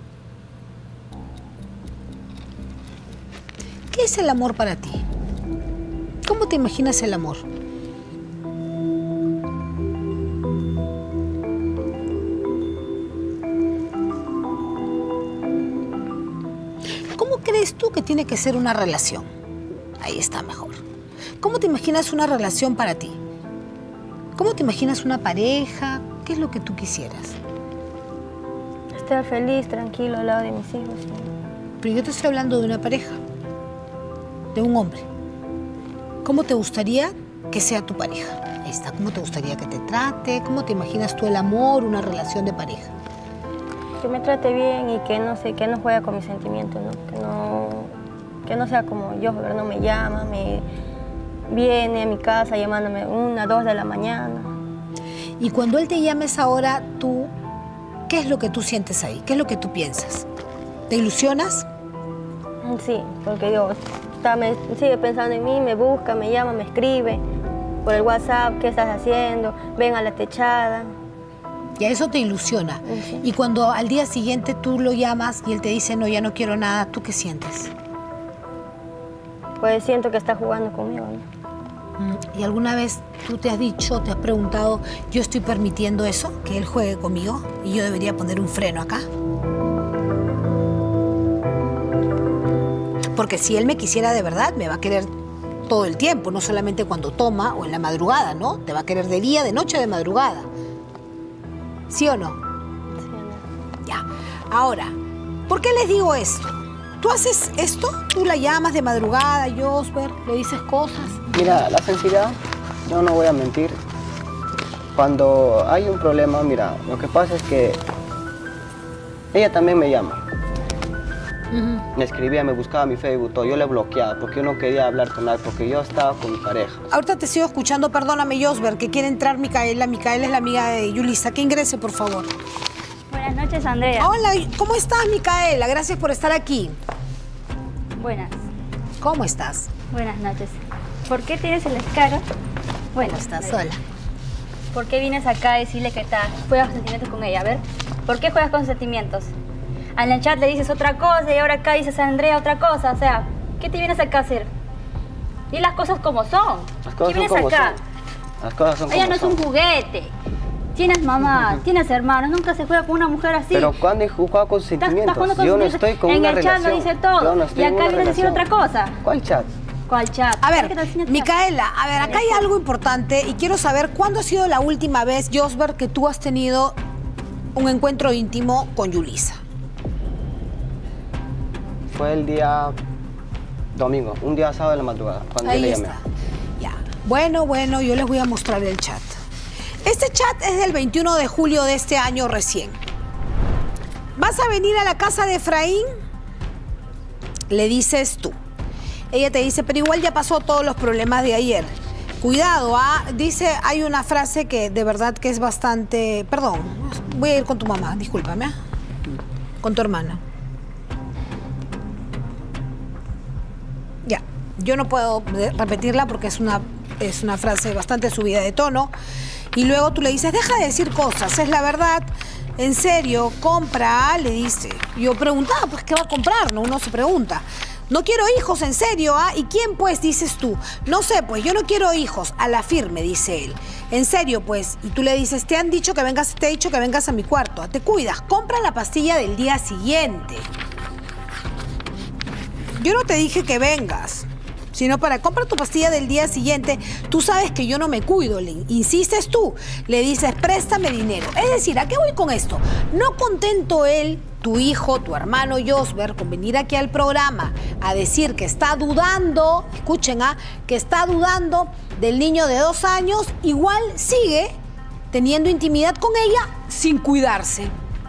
¿Qué es el amor para ti? ¿Cómo te imaginas el amor? ¿Cómo crees tú que tiene que ser una relación? Ahí está mejor. ¿Cómo te imaginas una relación para ti? ¿Cómo te imaginas una pareja? ¿Qué es lo que tú quisieras? Estar feliz, tranquilo al lado de mis hijos. ¿Sí? Pero yo te estoy hablando de una pareja, de un hombre. ¿Cómo te gustaría que sea tu pareja? Ahí está. ¿Cómo te gustaría que te trate? ¿Cómo te imaginas tú el amor, una relación de pareja? Que me trate bien y que no sé, que no juegue con mis sentimientos, ¿no? Que no, que no sea como yo, ¿verdad? No me llama, me viene a mi casa llamándome una, dos de la mañana. Y cuando él te llama a esa hora, tú, ¿qué es lo que tú sientes ahí? ¿Qué es lo que tú piensas? ¿Te ilusionas? Sí, porque Dios está, me sigue pensando en mí, me busca, me llama, me escribe por el WhatsApp, ¿qué estás haciendo? Ven a la techada. Y a eso te ilusiona. Sí. Y cuando al día siguiente tú lo llamas y él te dice, no, ya no quiero nada, ¿tú qué sientes? Pues siento que está jugando conmigo, ¿no? ¿Y alguna vez tú te has dicho, te has preguntado, yo estoy permitiendo eso, que él juegue conmigo y yo debería poner un freno acá? Porque si él me quisiera de verdad, me va a querer todo el tiempo, no solamente cuando toma o en la madrugada, ¿no? Te va a querer de día, de noche, de madrugada. ¿Sí o no? Sí, no. Ya. Ahora, ¿por qué les digo esto? ¿Tú haces esto? ¿Tú la llamas de madrugada, Josber? ¿Le dices cosas? Mira, la sinceridad, yo no voy a mentir. Cuando hay un problema, mira, lo que pasa es que ella también me llama. Uh-huh. Me escribía, me buscaba mi Facebook, todo. Yo le bloqueaba porque yo no quería hablar con nadie, porque yo estaba con mi pareja. Ahorita te sigo escuchando, perdóname, Josber, que quiere entrar Micaela. Micaela es la amiga de Yulisa. Que ingrese, por favor. Buenas noches, Andrea. Hola, ¿cómo estás, Micaela? Gracias por estar aquí. Buenas. ¿Cómo estás? Buenas noches. ¿Por qué tienes el descaro? Bueno, ¿Cómo estás? Andrea. Hola. ¿Por qué vienes acá a decirle que estás, juegas con sentimientos con ella? A ver, ¿por qué juegas con sentimientos? En el chat le dices otra cosa y ahora acá dices a Andrea otra cosa. O sea, ¿qué te vienes acá a hacer? Y las cosas como son. Las cosas ¿Qué vienes son como acá? son. Las cosas son Ella como no es son. un juguete. Tienes mamá, tienes hermanos, nunca se juega con una mujer así. Pero cuando he jugado con sus Estás- sentimientos, estás jugando con yo no sentimientos. estoy con En una el chat relación. lo dice todo. Yo no estoy Y en acá una vienes a decir relación. otra cosa. ¿Cuál chat? ¿Cuál chat? A ver, ¿Qué tal, señor chat? Micaela, a ver, acá hay algo importante y quiero saber cuándo ha sido la última vez, Josber, que tú has tenido un encuentro íntimo con Yulisa. Fue el día domingo, un día sábado de la madrugada, cuando Ahí yo le llamé. está. Ya. Bueno, bueno, yo les voy a mostrar el chat. Este chat es del veintiuno de julio de este año recién. ¿Vas a venir a la casa de Efraín? Le dices tú. Ella te dice, pero igual ya pasó todos los problemas de ayer. Cuidado, ¿ah? Dice, hay una frase que de verdad que es bastante... Perdón, voy a ir con tu mamá, discúlpame. ¿ah? Con tu hermana. Ya, yo no puedo repetirla porque es una, es una frase bastante subida de tono. Y luego tú le dices, deja de decir cosas, es la verdad. En serio, compra, le dice. Yo preguntaba, pues, ¿qué va a comprar? No, uno se pregunta. No quiero hijos, en serio, ¿ah? ¿Y quién, pues, dices tú? No sé, pues, yo no quiero hijos. A la firme, dice él. En serio, pues. Y tú le dices, te han dicho que vengas, te he dicho que vengas a mi cuarto. Te cuidas, compra la pastilla del día siguiente. Yo no te dije que vengas, sino para comprar tu pastilla del día siguiente. Tú sabes que yo no me cuido, le insistes tú. Le dices, préstame dinero. Es decir, ¿a qué voy con esto? No contento él, tu hijo, tu hermano Josber, con venir aquí al programa a decir que está dudando, escuchen, ¿ah? Que está dudando del niño de dos años, igual sigue teniendo intimidad con ella sin cuidarse.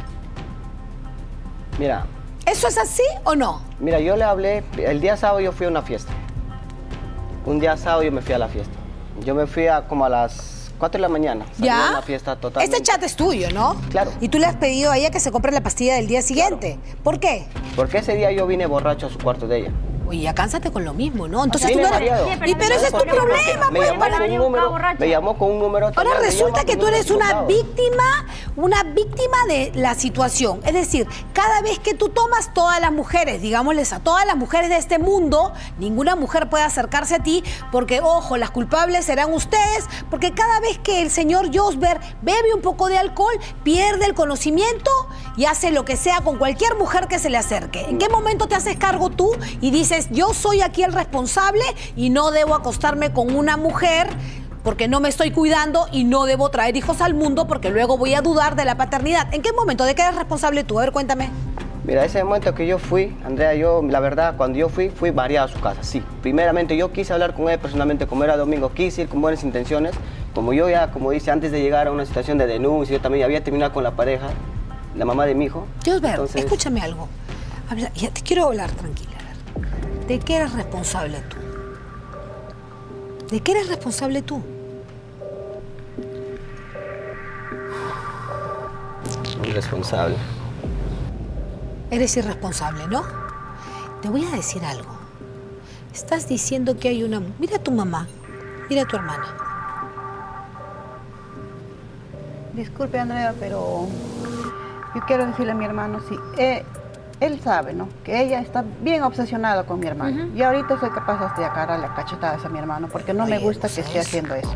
Mira, ¿Eso es así o no? mira, yo le hablé, el día sábado yo fui a una fiesta. Un día sábado yo me fui a la fiesta. Yo me fui a como a las cuatro de la mañana. Salí ¿Ya? a una fiesta totalmente. Este chat es tuyo, ¿no? Claro. Y tú le has pedido a ella que se compre la pastilla del día siguiente. ¿Por qué? Porque ese día yo vine borracho a su cuarto de ella. Oye, ya cánsate con lo mismo, ¿no? Entonces Vine tú no eres... mareado. Y pero ese es tu problema, Me pues, llamó para... con un número, me llamó con un número... Ahora me resulta llama que con tú un eres número una equivocado. víctima, una víctima de la situación. Es decir, cada vez que tú tomas todas las mujeres, digámosles a todas las mujeres de este mundo, ninguna mujer puede acercarse a ti porque, ojo, las culpables serán ustedes, porque cada vez que el señor Josber bebe un poco de alcohol, pierde el conocimiento y hace lo que sea con cualquier mujer que se le acerque. ¿En qué momento te haces cargo tú y dices, yo soy aquí el responsable y no debo acostarme con una mujer porque no me estoy cuidando y no debo traer hijos al mundo porque luego voy a dudar de la paternidad? ¿En qué momento? ¿De qué eres responsable tú? A ver, cuéntame. Mira, ese momento que yo fui, Andrea, yo, la verdad, cuando yo fui, fui variado a su casa, sí. Primeramente, yo quise hablar con él personalmente, como era domingo, quise ir con buenas intenciones. Como yo ya, como dice, antes de llegar a una situación de denuncia, yo también había terminado con la pareja, la mamá de mi hijo. Josber, Entonces, escúchame algo. Habla, ya te quiero hablar tranquila. ¿De qué eres responsable tú? ¿De qué eres responsable tú? Irresponsable. Eres irresponsable, ¿no? Te voy a decir algo. Estás diciendo que hay una... Mira a tu mamá, mira a tu hermana. Disculpe, Andrea, pero yo quiero decirle a mi hermano, sí, eh, él sabe, ¿no? Que ella está bien obsesionada con mi hermano. Uh-huh. Y ahorita soy capaz hasta de agarrarle a cachetadas a mi hermano, porque no Oye, me gusta que esté haciendo eso.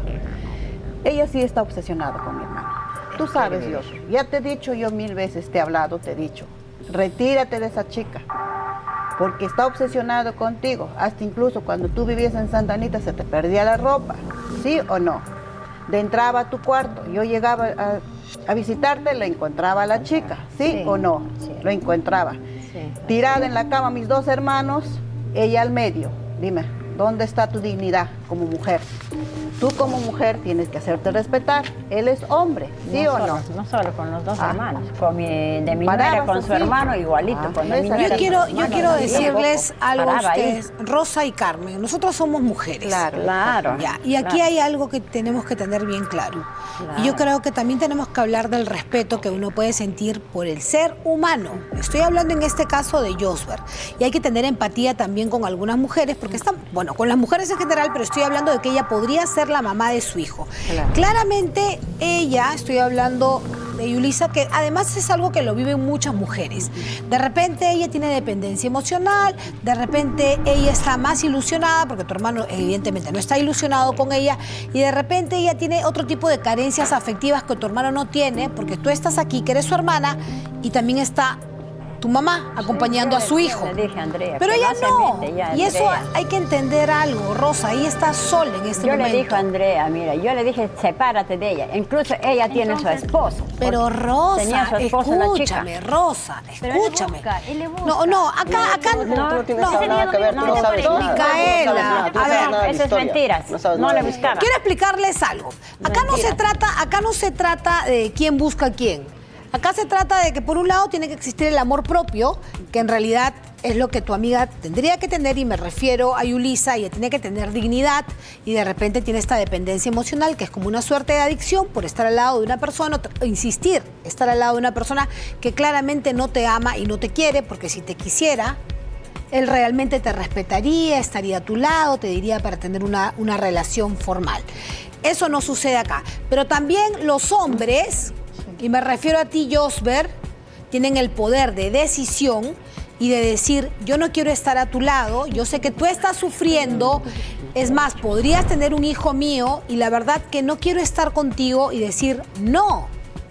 Ella sí está obsesionada con mi hermano. Tú sabes, Dios, ya te he dicho yo mil veces, te he hablado, te he dicho, retírate de esa chica, porque está obsesionado contigo. Hasta incluso cuando tú vivías en Santa Anita se te perdía la ropa, ¿sí o no? De entraba a tu cuarto, yo llegaba a, a visitarte, la encontraba a la chica, ¿sí, sí o no? Sí. Lo encontraba. Sí. Tirada en la cama mis dos hermanos, ella al medio. Dime, ¿dónde está tu dignidad como mujer? Tú como mujer tienes que hacerte respetar. Él es hombre, ¿sí no o solo, no? No solo con los dos ah. hermanos, con mi, de mi nuera con su sí. hermano igualito. Ah, con mi yo quiero, yo quiero decirles algo a ustedes, ahí. Rosa y Carmen, nosotros somos mujeres. Claro, claro. Ya, y aquí claro. hay algo que tenemos que tener bien claro. claro. Y yo creo que también tenemos que hablar del respeto que uno puede sentir por el ser humano. Estoy hablando en este caso de Josber. Y hay que tener empatía también con algunas mujeres, porque están, bueno, con las mujeres en general, pero estoy hablando de que ella podría ser la mamá de su hijo. Claro. Claramente ella, estoy hablando de Yulisa, que además es algo que lo viven muchas mujeres. De repente ella tiene dependencia emocional, de repente ella está más ilusionada, porque tu hermano evidentemente no está ilusionado con ella, y de repente ella tiene otro tipo de carencias afectivas que tu hermano no tiene, porque tú estás aquí, que eres su hermana, y también está tu mamá acompañando sí, a su hijo. Le dije, Andrea, pero ella no. Mete, ya, y eso hay que entender algo, Rosa. Ella está sola en este yo momento. Yo le dije a Andrea, mira, yo le dije, sepárate de ella. Incluso ella Entonces, tiene su esposo. Pero Rosa, tenía su esposo, escúchame, la chica. Rosa, escúchame. Él le busca, él le busca. No, no, acá, acá no. No, no, tienes no, nada que ver, tú no sabes nada. Micaela, a ver, eso es mentiras. No le buscaba. Quiero explicarles algo. Acá no se trata, acá no se trata de quién busca a quién. Acá se trata de que por un lado tiene que existir el amor propio, que en realidad es lo que tu amiga tendría que tener, y me refiero a Yulisa, ella tiene que tener dignidad, y de repente tiene esta dependencia emocional, que es como una suerte de adicción por estar al lado de una persona, o insistir, estar al lado de una persona que claramente no te ama y no te quiere, porque si te quisiera, él realmente te respetaría, estaría a tu lado, te diría para tener una, una relación formal. Eso no sucede acá. Pero también los hombres, y me refiero a ti, Josber, tienen el poder de decisión y de decir, yo no quiero estar a tu lado, yo sé que tú estás sufriendo, es más, podrías tener un hijo mío y la verdad que no quiero estar contigo, y decir no.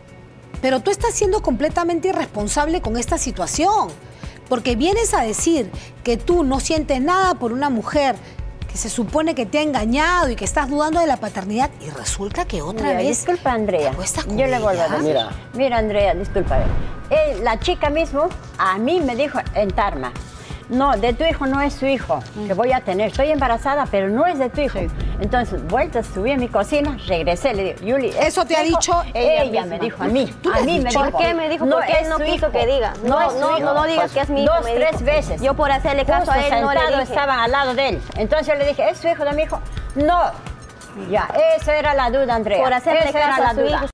Pero tú estás siendo completamente irresponsable con esta situación, porque vienes a decir que tú no sientes nada por una mujer que se supone que te ha engañado y que estás dudando de la paternidad, y resulta que otra mira, vez... Disculpa, Andrea, yo ella? le vuelvo a decir. Mira, mira Andrea, disculpa. Eh, la chica mismo a mí me dijo en Tarma, no, de tu hijo no es su hijo, que voy a tener, estoy embarazada, pero no es de tu hijo. Sí. Entonces, vuelta, subí a mi cocina, regresé, le digo, Yuli, ¿eso te ha dicho ella? Ella me dijo a mí, a mí me dijo. ¿Por qué me dijo? No, porque él no quiso que diga. No, no, no, no, no digas que es mi hijo. Dos, tres veces. Yo por hacerle caso a él no le dije. Estaban al lado de él. Entonces yo le dije, ¿es su hijo de mi hijo? No. Ya, esa era la duda, Andrea. Por hacerle esa era caso la a su duda. hijo.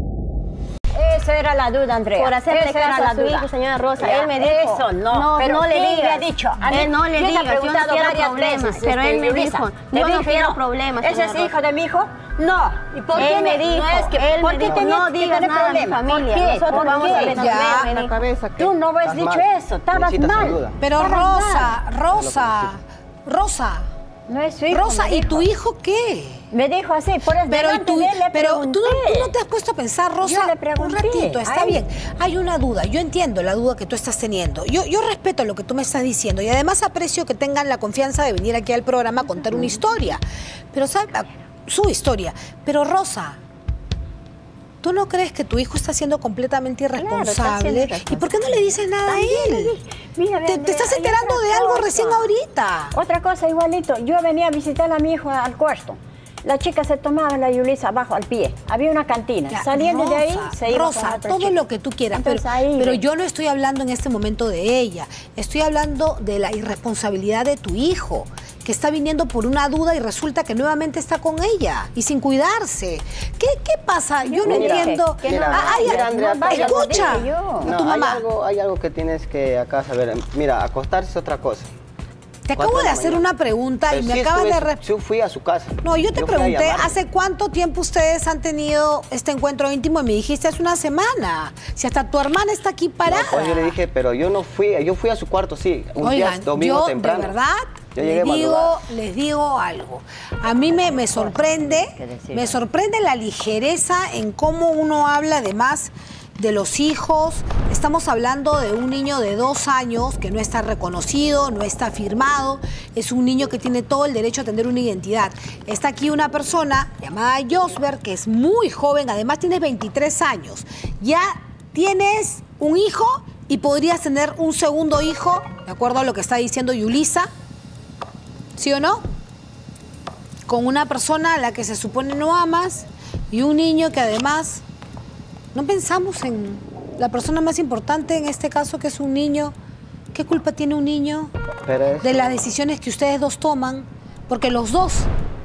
Esa era la duda, Andrea. Por hacerle esa era caso la a su duda. hijo, señora Rosa. Ya, Él me dijo. Eso no, no, pero no le ¿quién digas. le ha dicho? A mí- Él no le yo digas. he preguntado yo no quiero varias problemas. veces, Pero este, él me Yulisa. dijo, Te yo no dije, quiero problemas, ¿Ese es señora hijo de mi hijo? No. ¿Y por Él qué me dijo, No es que, él ¿por me qué dijo, tenías no que digas tener nada a mi problemas? familia, ¿Por qué? nosotros ¿Por vamos qué? a resolver, Ya. me La dijo. cabeza que... Tú no has Estás dicho mal. eso, estabas Necesitas mal. ayuda. Pero Estabas Rosa, mal. Rosa, Rosa, No es su hijo, Rosa, me ¿y dijo. tu hijo qué? Me dijo así, por eso Pero, delante tú, de él le pero tú, no, pregunté. tú no te has puesto a pensar, Rosa, Yo le un pregunté ratito, a está él. bien. Hay una duda, yo entiendo la duda que tú estás teniendo. Yo, yo respeto lo que tú me estás diciendo y además aprecio que tengan la confianza de venir aquí al programa a contar una historia. Pero, ¿sabes? Su historia. Pero, Rosa, ¿tú no crees que tu hijo está siendo completamente Claro, está irresponsable? siendo irresponsable. ¿Y por qué no le dices nada a él? Mira, Te, te Andrea, estás hay enterando otra de algo cosa. recién ahorita. Otra cosa igualito, yo venía a visitar a mi hijo al cuarto. La chica se tomaba la Yulisa abajo al pie. Había una cantina. Ya, Saliendo de ahí, Rosa, se iba Rosa, con otra todo chica. lo que tú quieras, Entonces, pero, ahí pero ve. yo no estoy hablando en este momento de ella. Estoy hablando de la irresponsabilidad de tu hijo, que está viniendo por una duda y resulta que nuevamente está con ella y sin cuidarse. ¿Qué, qué pasa? Yo no Mira, entiendo. que no Mira, Ah, hay- mira, Andrea, no vaya, escucha, lo dije yo. a No, tu hay mamá. algo, hay algo que tienes que acá saber. Mira, acostarse es otra cosa. Te Cuatro acabo de la hacer mañana. una pregunta y Pero me sí acabas de... estuve- re- Yo fui a su casa. No, yo te fui a pregunté, llamarle. ¿hace cuánto tiempo ustedes han tenido este encuentro íntimo? Y me dijiste, hace una semana. Si hasta tu hermana está aquí No, parada. pues yo le dije, pero yo no fui, yo fui a su cuarto, sí, un Oigan, día domingo yo temprano. de verdad Yo llegué les, digo, madrugada. les digo algo. A mí me, me sorprende, que decir. me sorprende la ligereza en cómo uno habla además de los hijos. Estamos hablando de un niño de dos años que no está reconocido, no está firmado. Es un niño que tiene todo el derecho a tener una identidad. Está aquí una persona llamada Josber, que es muy joven, además tienes veintitrés años. Ya tienes un hijo y podrías tener un segundo hijo, de acuerdo a lo que está diciendo Yulisa, ¿sí o no? Con una persona a la que se supone no amas y un niño que además no pensamos en la persona más importante en este caso, que es un niño. ¿Qué culpa tiene un niño Pero es- de las decisiones que ustedes dos toman? Porque los dos,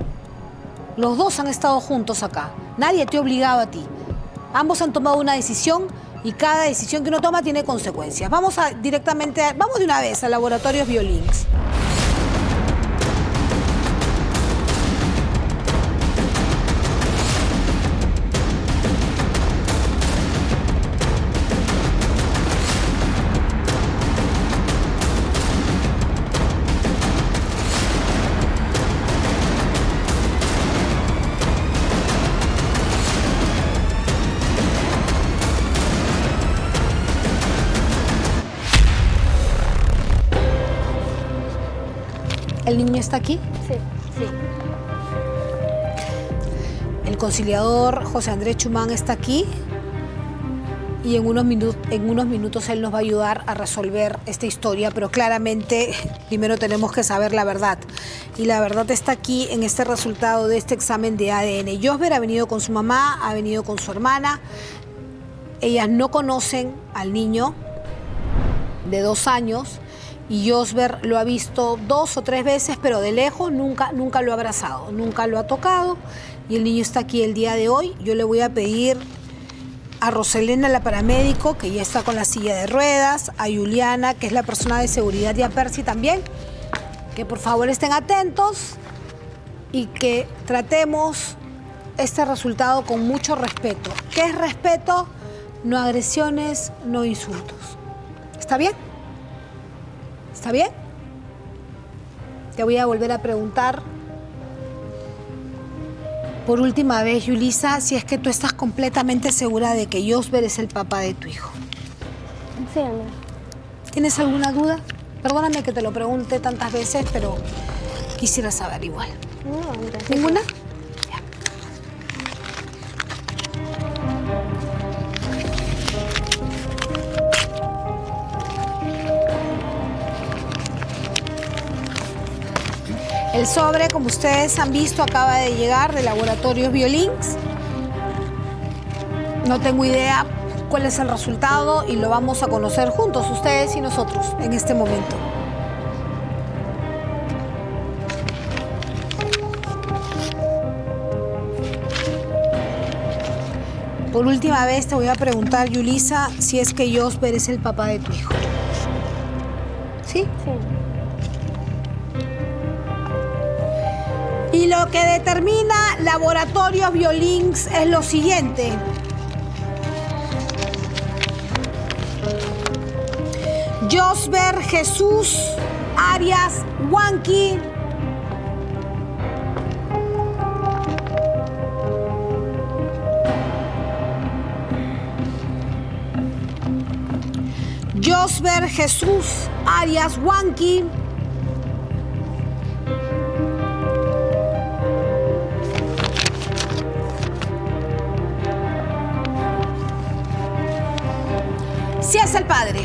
los dos han estado juntos acá. Nadie te ha obligado a ti. Ambos han tomado una decisión y cada decisión que uno toma tiene consecuencias. Vamos a directamente, a- vamos de una vez a Laboratorios Biolinks. ¿El niño está aquí? Sí, sí. El conciliador José Andrés Chumán está aquí y en unos, minu- en unos minutos él nos va a ayudar a resolver esta historia, pero claramente primero tenemos que saber la verdad. Y la verdad está aquí en este resultado de este examen de A D N. Josber ha venido con su mamá, ha venido con su hermana. Ellas no conocen al niño de dos años y Josber lo ha visto dos o tres veces, pero de lejos nunca, nunca lo ha abrazado, nunca lo ha tocado. Y el niño está aquí el día de hoy. Yo le voy a pedir a Roselena, la paramédico, que ya está con la silla de ruedas, a Juliana, que es la persona de seguridad, y a Percy también, que por favor estén atentos y que tratemos este resultado con mucho respeto. ¿Qué es respeto? No agresiones, no insultos. ¿Está bien? ¿Está bien? Te voy a volver a preguntar por última vez, Yulisa, si es que tú estás completamente segura de que Josber es el papá de tu hijo. Sí, Andrea. ¿Tienes alguna duda? Perdóname que te lo pregunte tantas veces, pero quisiera saber igual. No, Andrea. sí, ¿Ninguna? sí. Ya. El sobre, como ustedes han visto, acaba de llegar de Laboratorios Biolinks. No tengo idea cuál es el resultado y lo vamos a conocer juntos, ustedes y nosotros, en este momento. Por última vez te voy a preguntar, Yulisa, si es que Josber es el papá de tu hijo. ¿Sí? Sí. Y lo que determina Laboratorios Biolinks es lo siguiente. Josber Jesús Arias Huanqui Josber Jesús Arias Huanqui si es el padre.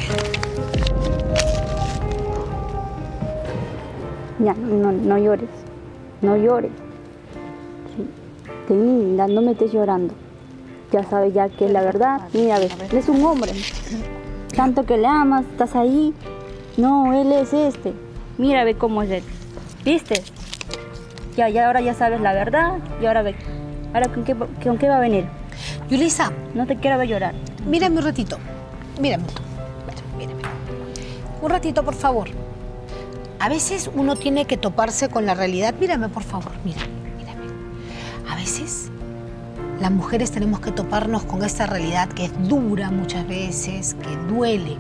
Ya, no, no llores, no llores. Sí. Qué linda, no me estés llorando. Ya sabes ya que es la verdad. Mira, ves, él es un hombre. Tanto que le amas, estás ahí. No, él es este. Mira, ve cómo es él. ¿Viste? Ya, ya ahora ya sabes la verdad. Y ahora ve, ahora con qué, con qué va a venir. Yulisa, No te quiero ver llorar. mírame un ratito. Mírame. Mírame. Un ratito, por favor. A veces uno tiene que toparse con la realidad. Mírame, por favor, mírame, mírame. A veces las mujeres tenemos que toparnos con esta realidad que es dura muchas veces, que duele.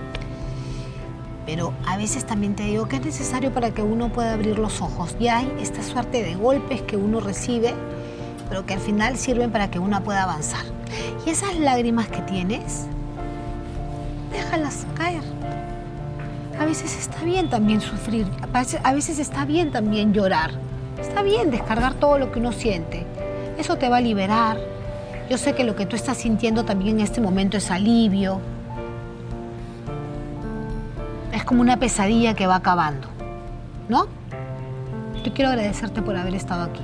Pero a veces también te digo que es necesario para que uno pueda abrir los ojos. Y hay esta suerte de golpes que uno recibe, pero que al final sirven para que uno pueda avanzar. Y esas lágrimas que tienes, déjalas caer. A veces está bien también sufrir, a veces, a veces está bien también llorar. Está bien descargar todo lo que uno siente. Eso te va a liberar. Yo sé que lo que tú estás sintiendo también en este momento es alivio. Es como una pesadilla que va acabando, ¿no? Yo quiero agradecerte por haber estado aquí.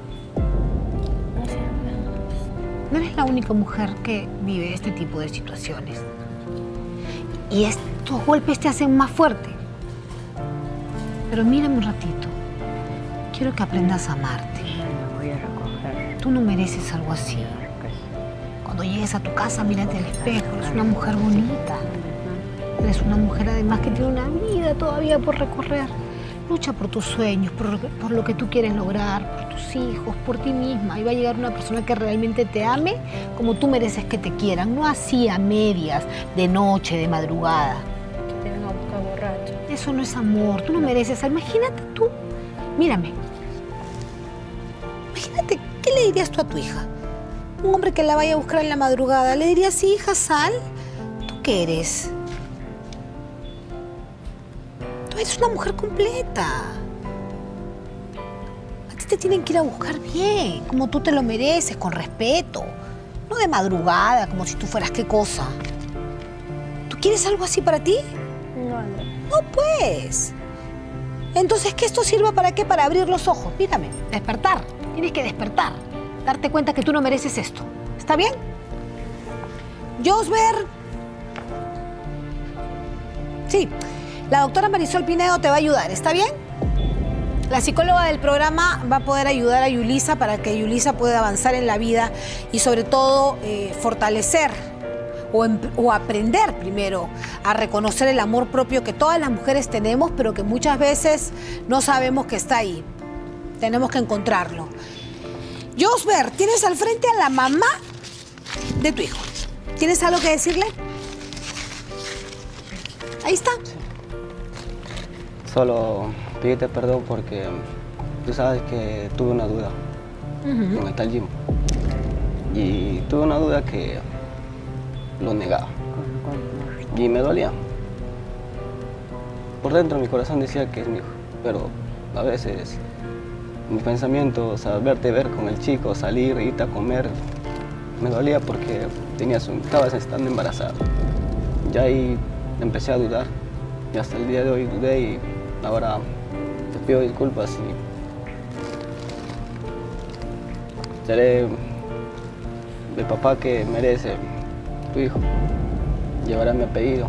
No eres la única mujer que vive este tipo de situaciones. Y estos golpes te hacen más fuerte. Pero mírame un ratito. Quiero que aprendas a amarte. Me voy a recoger. Tú no mereces algo así. Cuando llegues a tu casa, mírate al espejo. Eres una mujer bonita. Eres una mujer además que tiene una vida todavía por recorrer. Lucha por tus sueños, por, por lo que tú quieres lograr, por tus hijos, por ti misma. Y va a llegar una persona que realmente te ame como tú mereces que te quieran. No así a medias, de noche, de madrugada. Que te venga a buscar borracho. Eso no es amor. Tú no mereces. Imagínate tú. Mírame. Imagínate, ¿qué le dirías tú a tu hija? Un hombre que la vaya a buscar en la madrugada. ¿Le dirías, sí, hija, sal? ¿Tú qué eres? Tú eres una mujer completa. A ti te tienen que ir a buscar bien, como tú te lo mereces, con respeto. No de madrugada, como si tú fueras qué cosa. ¿Tú quieres algo así para ti? No, Andrea. No, pues. Entonces, ¿que esto sirva para qué? Para abrir los ojos. Mírame, despertar. Tienes que despertar. Darte cuenta que tú no mereces esto. ¿Está bien? Josber. Sí. La doctora Marisol Pinedo te va a ayudar, ¿está bien? La psicóloga del programa va a poder ayudar a Yulisa para que Yulisa pueda avanzar en la vida y sobre todo eh, fortalecer o, o aprender primero a reconocer el amor propio que todas las mujeres tenemos, pero que muchas veces no sabemos que está ahí. Tenemos que encontrarlo. Josber, tienes al frente a la mamá de tu hijo. ¿Tienes algo que decirle? Ahí está. Solo pedirte perdón porque tú sabes que tuve una duda Uh-huh. con el tal Jim. Y tuve una duda que lo negaba. Y me dolía. Por dentro mi corazón decía que es mi hijo, pero a veces mis pensamientos, al verte ver con el chico, salir, irte a comer, me dolía porque tenías un, estabas estando embarazada. Y ahí empecé a dudar. Y hasta el día de hoy dudé y ahora te pido disculpas y seré el papá que merece tu hijo. Llevará mi apellido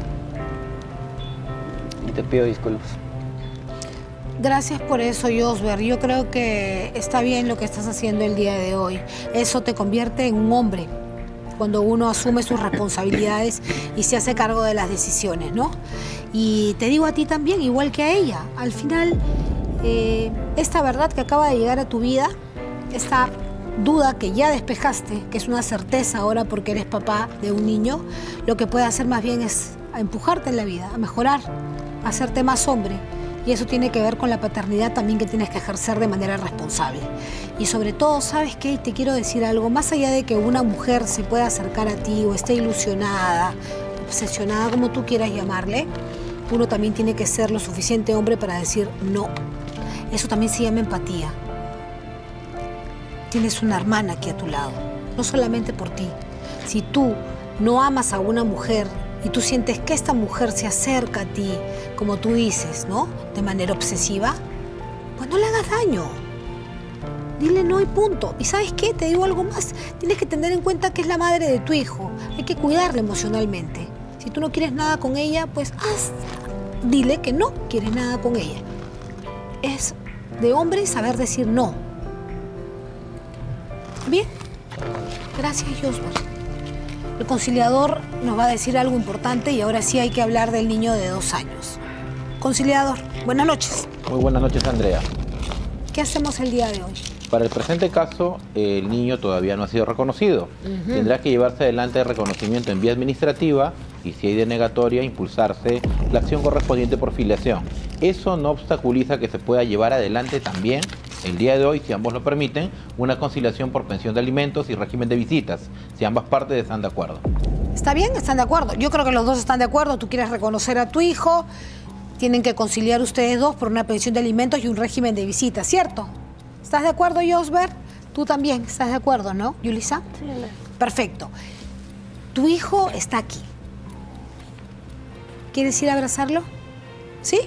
y te pido disculpas. Gracias por eso, Josber. Yo creo que está bien lo que estás haciendo el día de hoy. Eso te convierte en un hombre. cuando uno asume sus responsabilidades y se hace cargo de las decisiones, ¿no? Y te digo a ti también, igual que a ella, al final, eh, esta verdad que acaba de llegar a tu vida, esta duda que ya despejaste, que es una certeza ahora porque eres papá de un niño, lo que puede hacer más bien es a empujarte en la vida, a mejorar, a hacerte más hombre. Y eso tiene que ver con la paternidad también que tienes que ejercer de manera responsable. Y sobre todo, ¿sabes qué? Te quiero decir algo, más allá de que una mujer se pueda acercar a ti o esté ilusionada, obsesionada, como tú quieras llamarle, uno también tiene que ser lo suficiente hombre para decir no. Eso también se llama empatía. Tienes una hermana aquí a tu lado, no solamente por ti. Si tú no amas a una mujer y tú sientes que esta mujer se acerca a ti, como tú dices, ¿no? De manera obsesiva, pues no le hagas daño. Dile no y punto. ¿Y sabes qué? Te digo algo más. Tienes que tener en cuenta que es la madre de tu hijo. Hay que cuidarla emocionalmente. Si tú no quieres nada con ella, pues haz. Dile que no quieres nada con ella. Es de hombre saber decir no. Bien. Gracias, Josbar. El conciliador nos va a decir algo importante y ahora sí hay que hablar del niño de dos años. Conciliador, buenas noches. Muy buenas noches, Andrea. ¿Qué hacemos el día de hoy? Para el presente caso, el niño todavía no ha sido reconocido. Uh-huh. Tendrá que llevarse adelante el reconocimiento en vía administrativa y, si hay denegatoria, impulsarse la acción correspondiente por filiación. Eso no obstaculiza que se pueda llevar adelante también, el día de hoy, si ambos lo permiten, una conciliación por pensión de alimentos y régimen de visitas, si ambas partes están de acuerdo. Está bien, están de acuerdo. Yo creo que los dos están de acuerdo. Tú quieres reconocer a tu hijo, tienen que conciliar ustedes dos por una pensión de alimentos y un régimen de visitas, ¿cierto? ¿Estás de acuerdo, Josber? Tú también estás de acuerdo, ¿no, Yulisa? Sí. Perfecto. Tu hijo está aquí. ¿Quieres ir a abrazarlo? ¿Sí?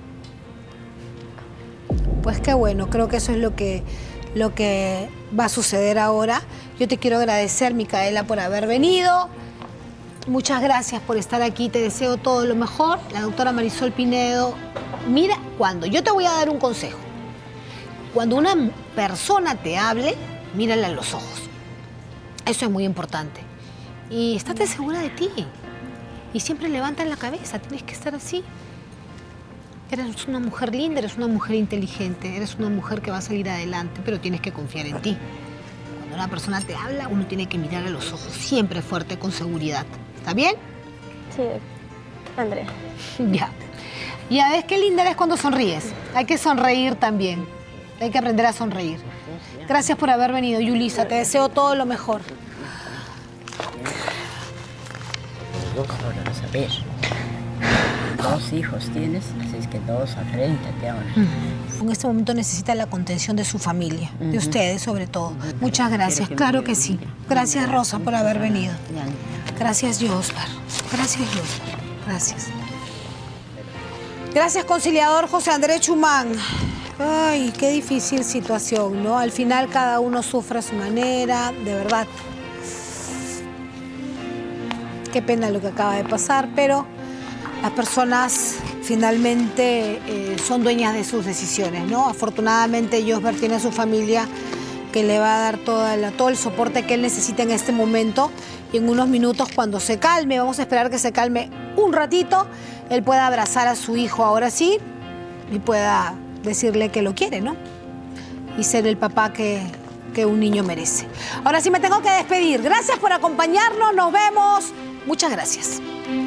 Pues qué bueno, creo que eso es lo que, lo que va a suceder ahora. Yo te quiero agradecer, Micaela, por haber venido. Muchas gracias por estar aquí, te deseo todo lo mejor. La doctora Marisol Pinedo, mira, cuando yo te voy a dar un consejo, cuando una persona te hable, mírala a los ojos. Eso es muy importante. Y estate segura de ti. Y siempre levanta la cabeza, tienes que estar así. Eres una mujer linda, eres una mujer inteligente, eres una mujer que va a salir adelante, pero tienes que confiar en ti. Cuando una persona te habla, uno tiene que mirar a los ojos, siempre fuerte, con seguridad. ¿Está bien? Sí, Andrea. Ya. Ya ves qué linda eres cuando sonríes. Hay que sonreír también. Hay que aprender a sonreír. Gracias por haber venido, Yulisa. Te deseo todo lo mejor. Ahora vas a ver. Dos hijos tienes, así es que dos a frente te ahora. Uh-huh. En este momento necesita la contención de su familia, uh-huh. de ustedes sobre todo. Uh-huh. Muchas gracias, claro que sí. Gracias, Rosa, por haber venido. Gracias, Josbar. Gracias, Josbar. Gracias. Gracias, conciliador José Andrés Chumán. Ay, qué difícil situación, ¿no? Al final cada uno sufre a su manera, de verdad. Qué pena lo que acaba de pasar, pero las personas finalmente eh, son dueñas de sus decisiones, ¿no? Afortunadamente, Josbar tiene a su familia que le va a dar toda la, todo el soporte que él necesita en este momento. Y en unos minutos, cuando se calme, vamos a esperar que se calme un ratito, él pueda abrazar a su hijo ahora sí y pueda decirle que lo quiere, ¿no? Y ser el papá que, que un niño merece. Ahora sí me tengo que despedir. Gracias por acompañarnos. Nos vemos. Muchas gracias.